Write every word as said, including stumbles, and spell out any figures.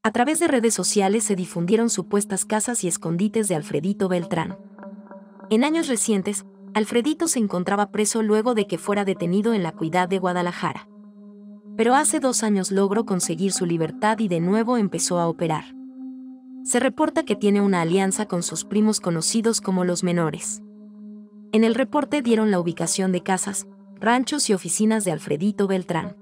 A través de redes sociales se difundieron supuestas casas y escondites de Alfredito Beltrán. En años recientes, Alfredito se encontraba preso luego de que fuera detenido en la Cuidad de Guadalajara. Pero hace dos años logró conseguir su libertad y de nuevo empezó a operar. Se reporta que tiene una alianza con sus primos conocidos como los Menores. En el reporte dieron la ubicación de casas, ranchos y oficinas de Alfredito Beltrán.